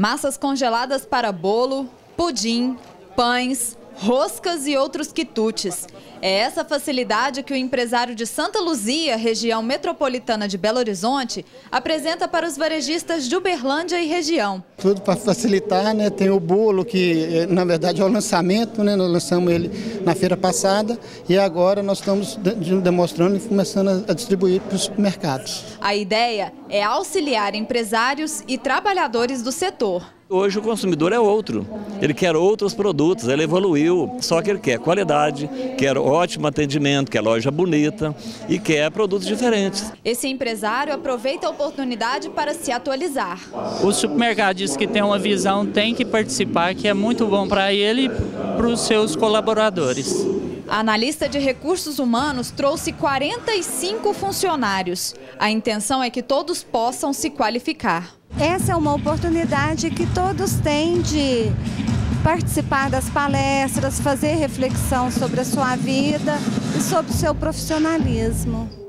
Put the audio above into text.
Massas congeladas para bolo, pudim, pães, roscas e outros quitutes. É essa facilidade que o empresário de Santa Luzia, região metropolitana de Belo Horizonte, apresenta para os varejistas de Uberlândia e região. Tudo para facilitar, né? Tem o bolo que, na verdade, é o lançamento, né? Nós lançamos ele na feira passada e agora nós estamos demonstrando e começando a distribuir para os supermercados. A ideia é auxiliar empresários e trabalhadores do setor. Hoje o consumidor é outro, ele quer outros produtos, ele evoluiu, só que ele quer qualidade, quer ótimo atendimento, quer loja bonita e quer produtos diferentes. Esse empresário aproveita a oportunidade para se atualizar. Os supermercados que têm uma visão têm que participar, que é muito bom para ele e para os seus colaboradores. A analista de recursos humanos trouxe 45 funcionários. A intenção é que todos possam se qualificar. Essa é uma oportunidade que todos têm de participar das palestras, fazer reflexão sobre a sua vida e sobre o seu profissionalismo.